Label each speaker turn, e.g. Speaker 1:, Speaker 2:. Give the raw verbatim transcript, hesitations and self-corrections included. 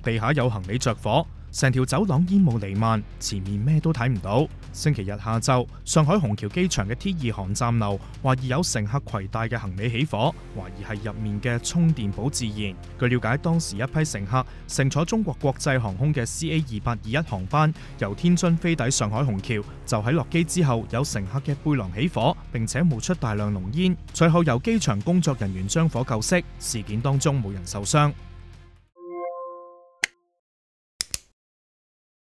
Speaker 1: 地下有行李着火，成條走廊煙霧瀰漫，前面咩都睇唔到。星期日下晝，上海虹橋機場嘅 T 二航站樓懷疑有乘客攜帶嘅行李起火，懷疑係入面嘅充電寶自燃。據了解，當時一批乘客乘坐中國國際航空嘅 C A 二八二一航班由天津飛抵上海虹橋，就喺落機之後有乘客嘅背囊起火，並且冒出大量濃煙，隨後由機場工作人員將火救熄。事件當中冇人受傷。